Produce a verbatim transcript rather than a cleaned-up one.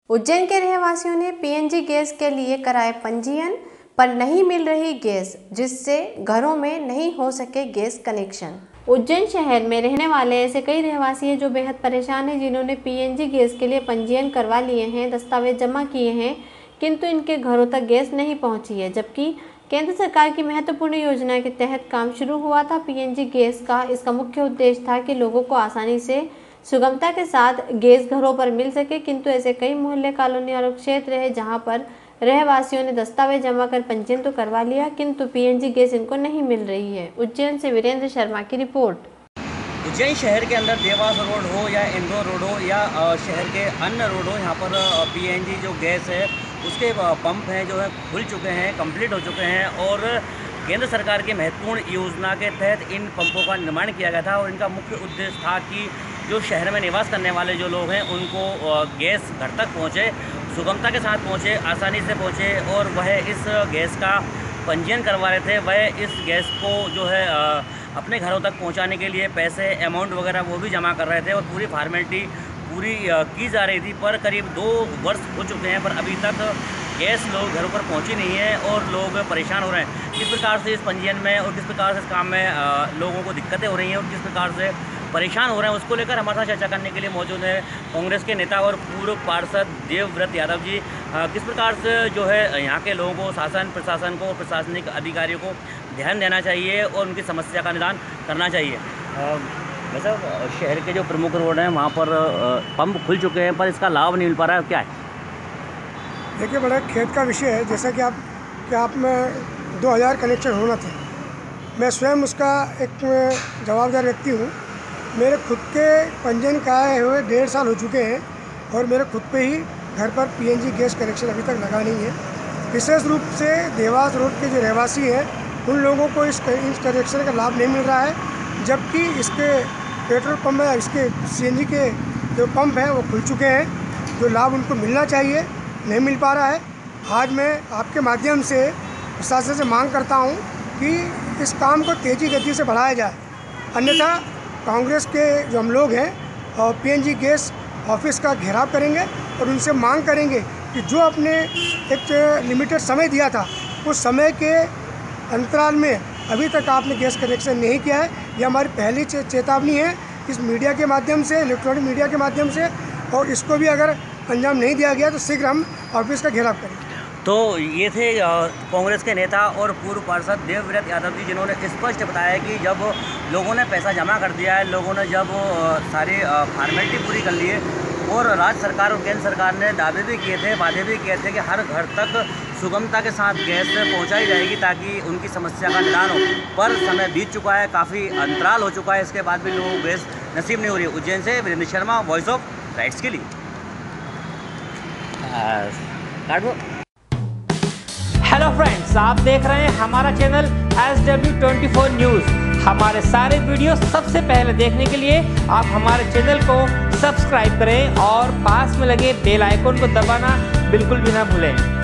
उज्जैन के रहवासियों ने पीएनजी गैस के लिए कराए पंजीयन, पर नहीं मिल रही गैस, जिससे घरों में नहीं हो सके गैस कनेक्शन। उज्जैन शहर में रहने वाले ऐसे कई रहवासी हैं जो बेहद परेशान हैं, जिन्होंने पीएनजी गैस के लिए पंजीयन करवा लिए हैं, दस्तावेज जमा किए हैं, किंतु इनके घरों तक गैस नहीं पहुंची है। जबकि केंद्र सरकार की महत्वपूर्ण योजना के तहत काम शुरू हुआ था पीएनजी गैस का। इसका मुख्य उद्देश्य था कि लोगों को आसानी से सुगमता के साथ गैस घरों पर मिल सके, किंतु ऐसे कई मोहल्ले, कॉलोनी और क्षेत्र है जहां पर रहवासियों ने दस्तावेज जमा कर पंजीयन तो करवा लिया, किंतु पीएनजी गैस इनको नहीं मिल रही है। उज्जैन से वीरेंद्र शर्मा की रिपोर्ट। उज्जैन शहर के अंदर देवास रोड हो या इंदौर रोड हो या शहर के अन्य रोड हो, यहाँ पर पीएनजी जो गैस है उसके पंप हैं जो है खुल चुके हैं, कंप्लीट हो चुके हैं और केंद्र सरकार की महत्वपूर्ण योजना के तहत इन पंपों का निर्माण किया गया था। और इनका मुख्य उद्देश्य था कि जो शहर में निवास करने वाले जो लोग हैं उनको गैस घर तक पहुँचे, सुगमता के साथ पहुँचे, आसानी से पहुँचे और वह इस गैस का पंजीयन करवा रहे थे। वह इस गैस को जो है अपने घरों तक पहुंचाने के लिए पैसे, अमाउंट वगैरह वो भी जमा कर रहे थे और पूरी फॉर्मेलिटी पूरी की जा रही थी। पर करीब दो वर्ष हो चुके हैं पर अभी तक गैस लोग घरों पर पहुंची नहीं है और लोग परेशान हो रहे हैं। किस प्रकार से इस पंजीयन में और किस प्रकार से इस काम में लोगों को दिक्कतें हो रही हैं और किस प्रकार से परेशान हो रहे हैं, उसको लेकर हमारे साथ चर्चा करने के लिए मौजूद है कांग्रेस के नेता और पूर्व पार्षद देवव्रत यादव जी। किस प्रकार से जो है यहाँ के लोगों को, शासन प्रशासन को, प्रशासनिक अधिकारियों को ध्यान देना चाहिए और उनकी समस्या का निदान करना चाहिए। वैसे शहर के जो प्रमुख रोड हैं वहाँ पर पंप खुल चुके हैं पर इसका लाभ नहीं मिल पा रहा है, क्या है? देखिए, बड़ा खेत का विषय है। जैसा कि आप कि आप में दो हज़ार कनेक्शन होना था, मैं स्वयं उसका एक जवाबदार व्यक्ति हूँ। मेरे खुद के पंजीयन कराए हुए डेढ़ साल हो चुके हैं और मेरे खुद पे ही घर पर पीएनजी गैस कनेक्शन अभी तक लगा नहीं है। विशेष रूप से देवास रोड के जो रहवासी हैं उन लोगों को इस इस कनेक्शन का लाभ नहीं मिल रहा है, जबकि इसके पेट्रोल पंप में इसके सीएनजी के जो पंप हैं वो खुल चुके हैं। जो लाभ उनको मिलना चाहिए नहीं मिल पा रहा है। आज मैं आपके माध्यम से प्रशासन से मांग करता हूं कि इस काम को तेज़ी गति से बढ़ाया जाए, अन्यथा कांग्रेस के जो हम लोग हैं और पीएनजी गैस ऑफिस का घेराव करेंगे और उनसे मांग करेंगे कि जो अपने एक लिमिटेड समय दिया था उस समय के अंतराल में अभी तक आपने गैस कनेक्शन नहीं किया है। ये हमारी पहली चेतावनी है इस मीडिया के माध्यम से, इलेक्ट्रॉनिक मीडिया के माध्यम से, और इसको भी अगर अंजाम नहीं दिया गया तो शीघ्र हम ऑफिस का घेराव करेंगे। तो ये थे कांग्रेस के नेता और पूर्व पार्षद देवव्रत यादव जी, जिन्होंने स्पष्ट बताया कि जब लोगों ने पैसा जमा कर दिया है, लोगों ने जब सारी फॉर्मेलिटी पूरी कर ली है और राज्य सरकार और केंद्र सरकार ने दावे भी किए थे, वादे भी किए थे कि हर घर तक सुगमता के साथ गैस पहुंचाई जाएगी ताकि उनकी समस्या का निदान हो, पर समय बीत चुका है, काफ़ी अंतराल हो चुका है, इसके बाद भी लोगों को गैस नसीब नहीं हो रही है। उज्जैन से Virendra Sharma, voice of rights के लिए। हेलो फ्रेंड्स, आप देख रहे हैं हमारा channel S W twenty four news. हमारे सारे वीडियो सबसे पहले देखने के लिए आप हमारे चैनल को सब्सक्राइब करें और पास में लगे बेल आइकन को दबाना बिल्कुल भी ना भूलें।